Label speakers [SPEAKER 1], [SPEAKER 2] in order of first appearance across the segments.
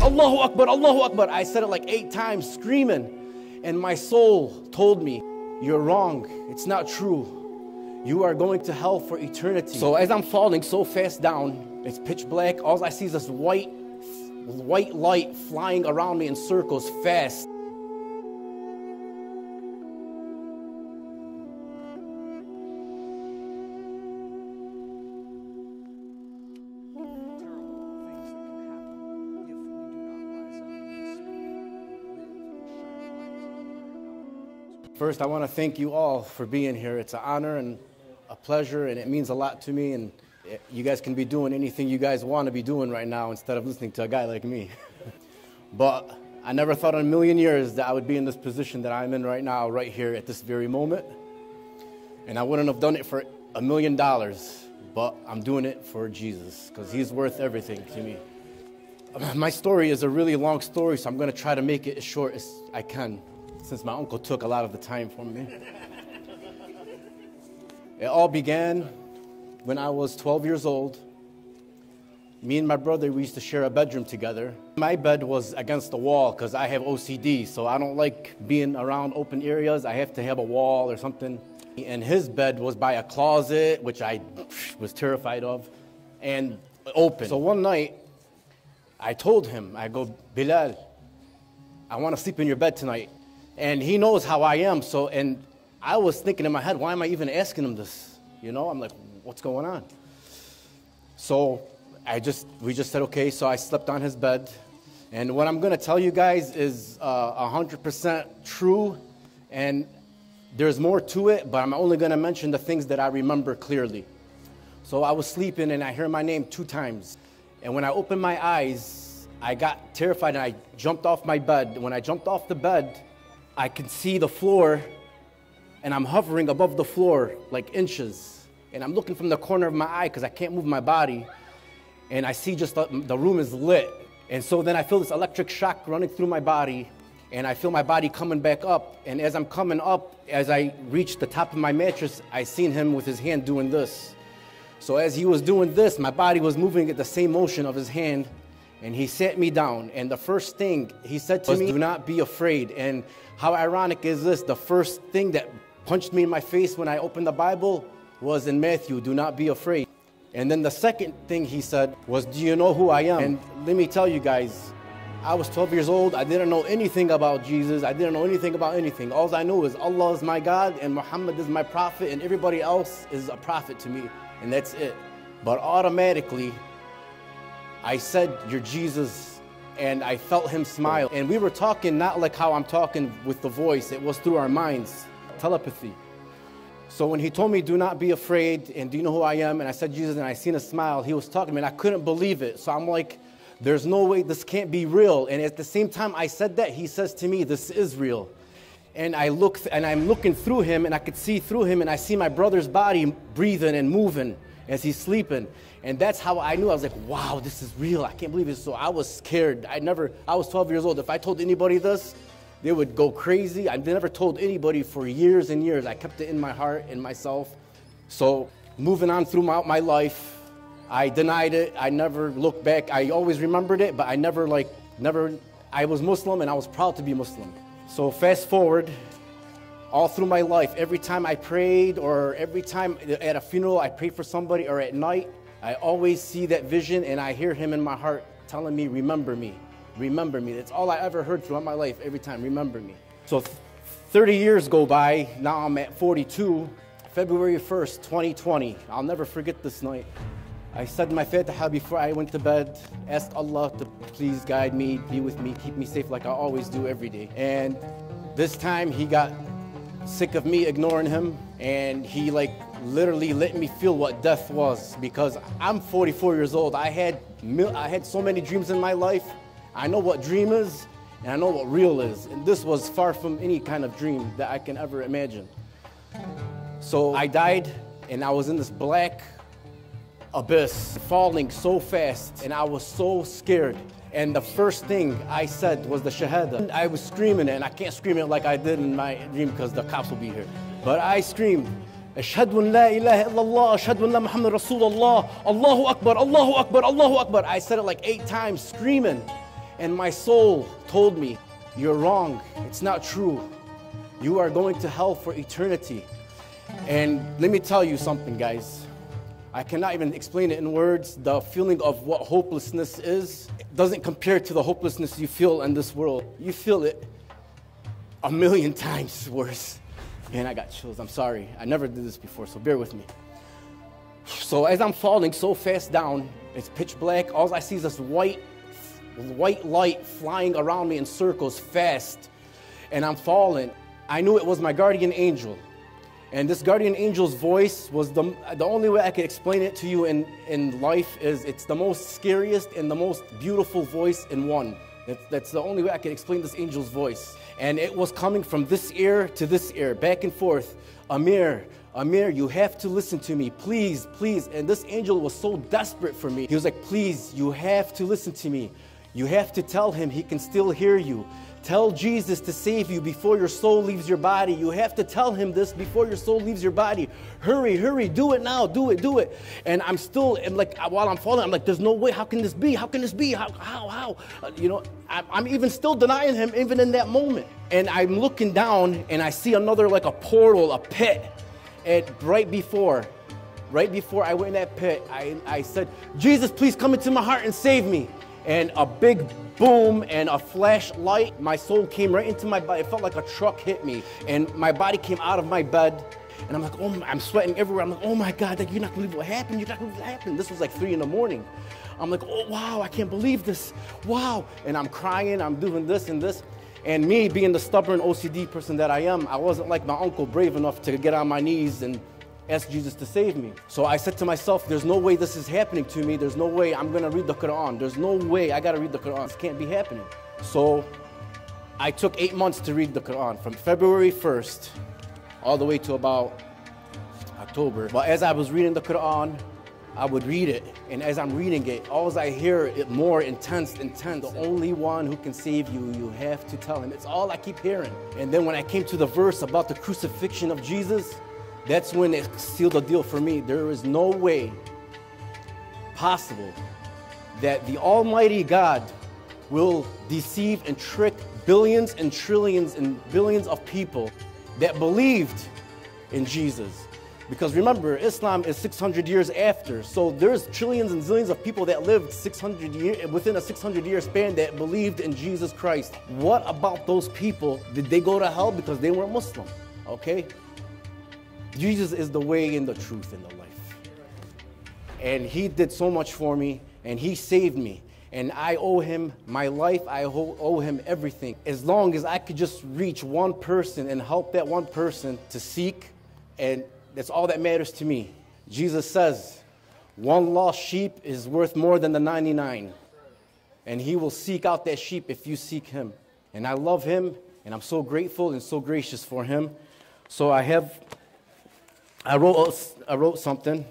[SPEAKER 1] Allahu Akbar, Allahu Akbar. I said it like 8 times, screaming. And my soul told me, you're wrong. It's not true. You are going to hell for eternity. So as I'm falling so fast down, it's pitch black. All I see is this white light flying around me in circles fast. First, I want to thank you all for being here. It's an honor and a pleasure, and it means a lot to me. And you guys can be doing anything you guys want to be doing right now instead of listening to a guy like me. But I never thought in a million years that I would be in this position that I'm in right now, right here at this very moment. And I wouldn't have done it for $1 million, but I'm doing it for Jesus because he's worth everything to me. My story is a really long story, so I'm going to try to make it as short as I can, since my uncle took a lot of the time from me. It all began when I was 12 years old. Me and my brother, we used to share a bedroom together. My bed was against the wall because I have OCD, so I don't like being around open areas. I have to have a wall or something. And his bed was by a closet, which I was terrified of, and open. So one night, I told him, I go, Bilal, I want to sleep in your bed tonight. And he knows how I am, and I was thinking in my head, why am I even asking him this? You know, I'm like, what's going on? So we just said, okay, so I slept on his bed. And what I'm going to tell you guys is 100% true, and there's more to it, but I'm only going to mention the things that I remember clearly. So I was sleeping, and I heard my name 2 times. And when I opened my eyes, I got terrified, and I jumped off my bed. When I jumped off the bed, I could see the floor, and I'm hovering above the floor like inches. And I'm looking from the corner of my eye because I can't move my body. And I see just the room is lit. And so then I feel this electric shock running through my body, and I feel my body coming back up. And as I'm coming up, as I reach the top of my mattress, I seen him with his hand doing this. So as he was doing this, my body was moving at the same motion of his hand. And he sat me down, and the first thing he said to me, do not be afraid. And how ironic is this? The first thing that punched me in my face when I opened the Bible was in Matthew, do not be afraid. And then the second thing he said was, do you know who I am? And let me tell you guys, I was 12 years old. I didn't know anything about Jesus. I didn't know anything about anything. All I know is Allah is my God, and Muhammad is my prophet, and everybody else is a prophet to me, and that's it. But automatically, I said, you're Jesus, and I felt him smile. And we were talking not like how I'm talking with the voice. It was through our minds, telepathy. So when he told me, do not be afraid, and do you know who I am? And I said, Jesus, and I seen a smile. He was talking to me, and I couldn't believe it. So I'm like, there's no way this can't be real. And at the same time I said that, he says to me, this is real. And I look, and I'm looking through him, and I could see through him, and I see my brother's body breathing and moving as he's sleeping. And that's how I knew. I was like, wow, this is real. I can't believe it. So I was scared. I was 12 years old. If I told anybody this, they would go crazy. I never told anybody for years and years. I kept it in my heart, in myself. So moving on throughout my life, I denied it. I never looked back. I always remembered it, but I I was Muslim, and I was proud to be Muslim. So fast forward, all through my life, every time I prayed, or every time at a funeral I prayed for somebody, or at night, I always see that vision, and I hear him in my heart telling me, remember me, remember me. That's all I ever heard throughout my life, every time, remember me. So 30 years go by, now I'm at 42, February 1st, 2020. I'll never forget this night. I said my Fatiha before I went to bed, asked Allah to please guide me, be with me, keep me safe like I always do every day. And this time he got sick of me ignoring him, and he literally let me feel what death was, because I'm 44 years old. I had so many dreams in my life. I know what dream is, and I know what real is. And this was far from any kind of dream that I can ever imagine. So I died, and I was in this black abyss, falling so fast, and I was so scared. And the first thing I said was the Shahada. I was screaming it, and I can't scream it like I did in my dream because the cops will be here. But I screamed, Ashhadu an la ilaha illallah, Ashhadu anna Muhammad Rasulullah, Allahu Akbar, Allahu Akbar, Allahu Akbar. I said it like 8 times, screaming. And my soul told me, you're wrong. It's not true. You are going to hell for eternity. And let me tell you something, guys. I cannot even explain it in words. The feeling of what hopelessness is doesn't compare to the hopelessness you feel in this world. You feel it a million times worse. Man, I got chills. I'm sorry. I never did this before, so bear with me. So as I'm falling so fast down, it's pitch black. All I see is this white light flying around me in circles fast. And I'm falling. I knew it was my guardian angel. And this guardian angel's voice was the only way I could explain it to you in life is it's the most scariest and the most beautiful voice in one. That's the only way I can explain this angel's voice. And it was coming from this ear to this ear, back and forth. Amer, you have to listen to me, please, please. And this angel was so desperate for me. He was like, please, you have to listen to me. You have to tell him he can still hear you. Tell Jesus to save you before your soul leaves your body. You have to tell him this before your soul leaves your body. Hurry, hurry, do it now, do it. And I'm like, while I'm falling, I'm like, there's no way, how can this be? How can this be? How? You know, I'm even still denying him even in that moment. And I'm looking down and I see another, like a portal, a pit. And right before I went in that pit, I said, Jesus, please come into my heart and save me. And a big boom and a flashlight, my soul came right into my body. It felt like a truck hit me. And my body came out of my bed. And I'm like, oh, I'm sweating everywhere. I'm like, oh my God, like, you're not gonna believe what happened. You're not gonna believe what happened. This was like 3 a.m. I'm like, oh, wow, I can't believe this. Wow. And I'm crying, I'm doing this and this. And me being the stubborn OCD person that I am, I wasn't like my uncle brave enough to get on my knees and ask Jesus to save me. So I said to myself, there's no way this is happening to me. There's no way I'm gonna read the Quran. There's no way I gotta read the Quran. This can't be happening. So I took 8 months to read the Quran from February 1st all the way to about October. But as I was reading the Quran, I would read it. And as I'm reading it, all I hear it more intense. The only one who can save you, you have to tell him. It's all I keep hearing. And then when I came to the verse about the crucifixion of Jesus, that's when it sealed the deal for me. There is no way possible that the Almighty God will deceive and trick billions and trillions and billions of people that believed in Jesus. Because remember, Islam is 600 years after. So there's trillions and zillions of people that lived 600 years within a 600-year span that believed in Jesus Christ. What about those people? Did they go to hell because they weren't Muslim? Okay? Jesus is the way and the truth and the life. And he did so much for me, and he saved me. And I owe him my life, I owe him everything. As long as I could just reach one person and help that one person to seek, and that's all that matters to me. Jesus says, one lost sheep is worth more than the 99. And he will seek out that sheep if you seek him. And I love him, and I'm so grateful and so gracious for him. So I wrote something,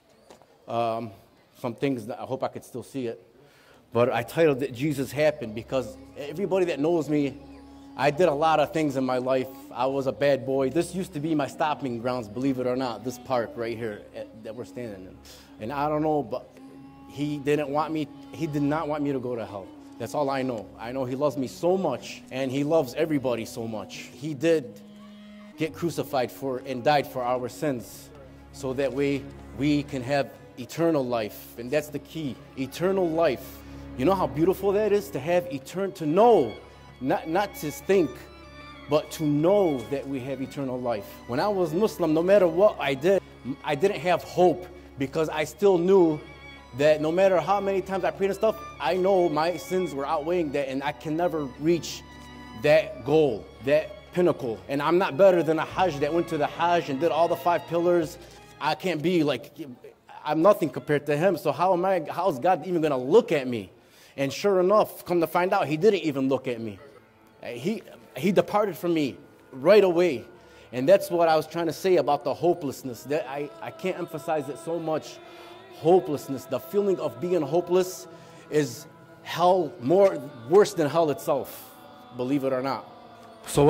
[SPEAKER 1] some things that I hope I could still see it, but I titled it Jesus Happened because everybody that knows me, I did a lot of things in my life. I was a bad boy. This used to be my stopping grounds, believe it or not, this park right here that we're standing in. And I don't know, but he did not want me to go to hell. That's all I know. I know he loves me so much, and he loves everybody so much. He did get crucified for and died for our sins so that way we can have eternal life. And that's the key, eternal life. You know how beautiful that is to have to know, not to think, but to know that we have eternal life. When I was Muslim, no matter what I did, I didn't have hope because I still knew that no matter how many times I prayed and stuff, I know my sins were outweighing that and I can never reach that goal, that pinnacle. And I'm not better than a Hajj that went to the Hajj and did all the 5 pillars. I can't be like, I'm nothing compared to him. So how is God even gonna look at me? And sure enough, come to find out, he didn't even look at me. He departed from me right away. And that's what I was trying to say about the hopelessness. That I can't emphasize it so much. Hopelessness, the feeling of being hopeless is worse than hell itself, believe it or not. So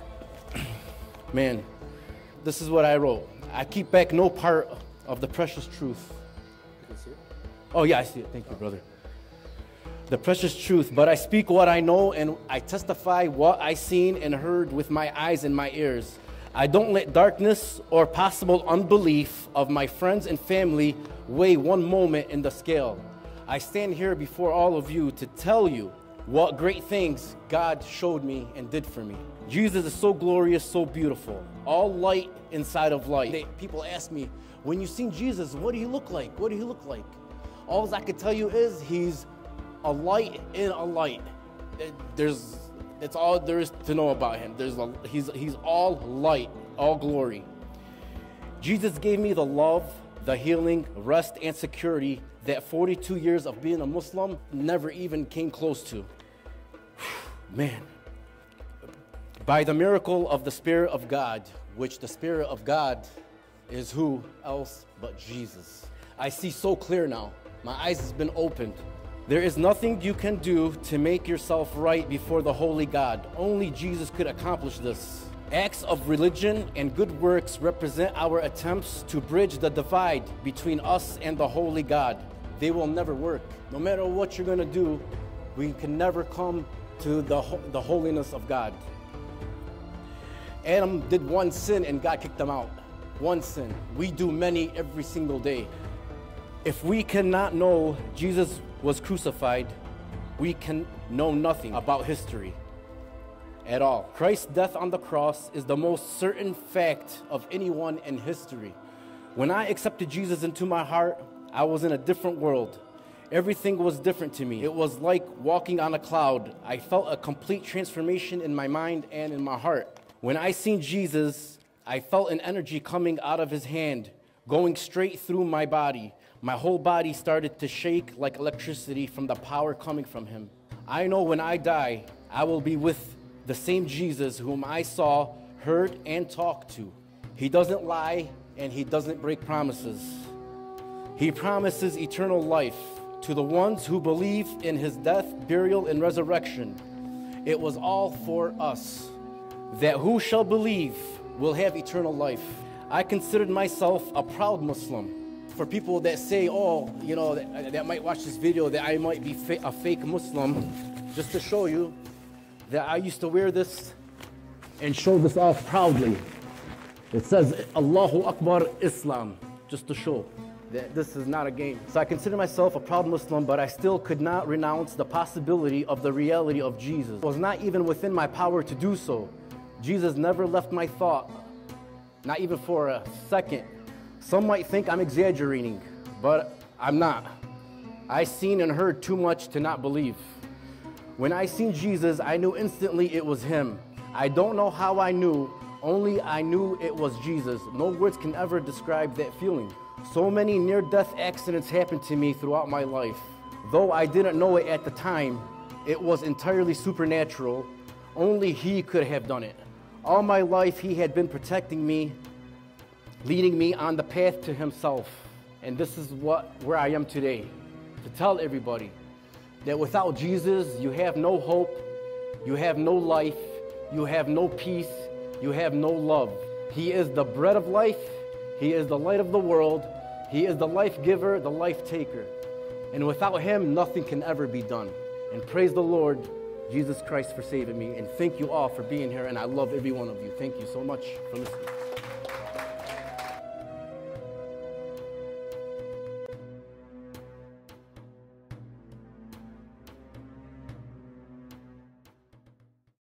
[SPEAKER 1] this is what I wrote. I keep back no part of the precious truth. You can see it? Oh yeah, I see it. Thank you, brother. the precious truth. But I speak what I know, and I testify what I seen and heard with my eyes and my ears. I don't let darkness or possible unbelief of my friends and family weigh one moment in the scale. I stand here before all of you to tell you what great things God showed me and did for me. Jesus is so glorious, so beautiful, all light inside of light. People ask me, when you seen Jesus, what do he look like? What do he look like? All I can tell you is he's a light in a light. It's all there is to know about him. He's all light, all glory. Jesus gave me the love, the healing, rest, and security that 42 years of being a Muslim never even came close to. Man. By the miracle of the Spirit of God, which the Spirit of God is who else but Jesus. I see so clear now. My eyes has been opened. There is nothing you can do to make yourself right before the holy God. Only Jesus could accomplish this. Acts of religion and good works represent our attempts to bridge the divide between us and the holy God. They will never work. No matter what you're going to do, we can never come to the holiness of God. Adam did one sin and God kicked him out. One sin. We do many every single day. If we cannot know Jesus was crucified, we can know nothing about history at all. Christ's death on the cross is the most certain fact of anyone in history. When I accepted Jesus into my heart, I was in a different world. Everything was different to me. It was like walking on a cloud. I felt a complete transformation in my mind and in my heart. When I seen Jesus, I felt an energy coming out of his hand, going straight through my body. My whole body started to shake like electricity from the power coming from him. I know when I die, I will be with the same Jesus whom I saw, heard, and talked to. He doesn't lie and he doesn't break promises. He promises eternal life to the ones who believe in his death, burial, and resurrection. It was all for us, that who shall believe will have eternal life. I considered myself a proud Muslim. For people that say, oh, you know, that might watch this video, that I might be a fake Muslim, just to show you that I used to wear this and show this off proudly. It says, Allahu Akbar Islam, just to show that this is not a game. So I consider myself a proud Muslim, but I still could not renounce the possibility of the reality of Jesus. It was not even within my power to do so. Jesus never left my thought, not even for a second. Some might think I'm exaggerating, but I'm not. I seen and heard too much to not believe. When I seen Jesus, I knew instantly it was him. I don't know how I knew, only I knew it was Jesus. No words can ever describe that feeling. So many near-death accidents happened to me throughout my life. Though I didn't know it at the time, it was entirely supernatural. Only he could have done it. All my life, he had been protecting me, leading me on the path to himself. And this is where I am today, to tell everybody that without Jesus, you have no hope, you have no life, you have no peace, you have no love. He is the bread of life, he is the light of the world, he is the life giver, the life taker. And without him, nothing can ever be done. And praise the Lord, Jesus Christ, for saving me. And thank you all for being here, and I love every one of you. Thank you so much for listening.